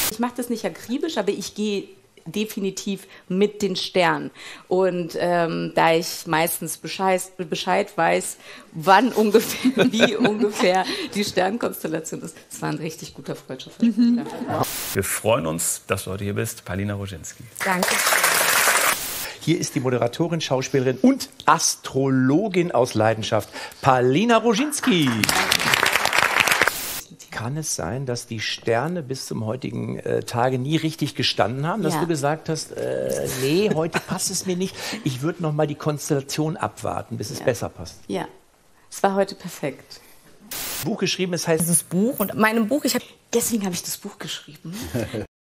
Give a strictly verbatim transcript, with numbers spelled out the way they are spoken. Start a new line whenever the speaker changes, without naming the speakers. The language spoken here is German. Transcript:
Ich mache das nicht akribisch, aber ich gehe definitiv mit den Sternen. Und ähm, da ich meistens Bescheid, Bescheid weiß, wann ungefähr, wie ungefähr die Sternkonstellation ist, das war ein richtig guter Freundschaftsspiel. Mhm.
Wir freuen uns, dass du heute hier bist, Paulina Roginski.
Danke.
Hier ist die Moderatorin, Schauspielerin und Astrologin aus Leidenschaft, Paulina Roginski. Kann es sein, dass die Sterne bis zum heutigen äh, Tage nie richtig gestanden haben? Dass
Ja.
du gesagt hast, äh, nee, heute passt es mir nicht. Ich würde noch mal die Konstellation abwarten, bis es
Ja.
besser passt.
Ja, es war heute perfekt.
Buch geschrieben, es heißt...
Dieses Buch und meinem Buch, ich hab, deswegen habe ich das Buch geschrieben.